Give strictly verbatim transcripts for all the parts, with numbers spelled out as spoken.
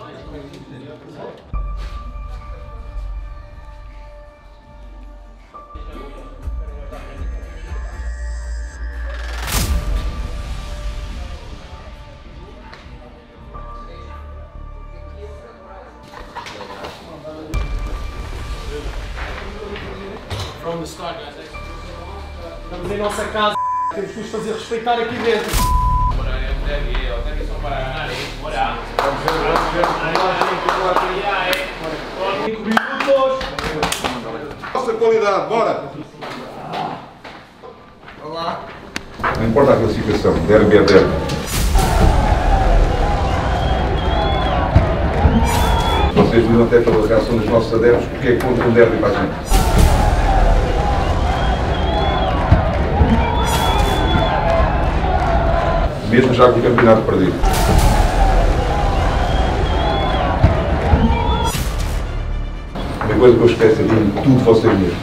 From the start, guys. Estamos em nossa casa, temos que nos fazer respeitar aqui dentro. Nossa qualidade, bora! Olá. Não importa a classificação, derby é derby. Vocês viram até pela reação dos nossos adeptos porque é contra um derby para a gente. Mesmo já com o campeonato perdido. Uma coisa que eu esqueço é de tudo vocês mesmos.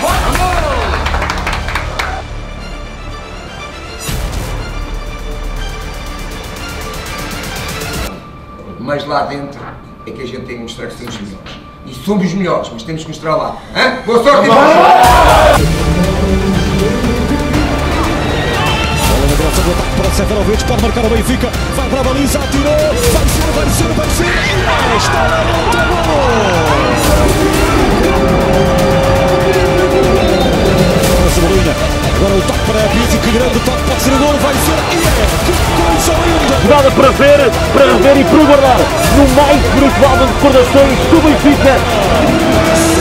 Mas lá dentro é que a gente tem que mostrar que somos melhores. E somos os melhores, mas temos que mostrar lá. Hã? Boa sorte! Para Seferovic, pode marcar o Benfica, vai para a baliza, atirou, vai ser, vai ser, vai ser, e está lá dentro, gol! Cebolinha, agora o toque para a Pizzi, que grande toque, pode ser o gol, vai ser, e é, que coisa linda! Jogada para ver, para rever e para guardar, no mais bonito álbum de recordações do Benfica.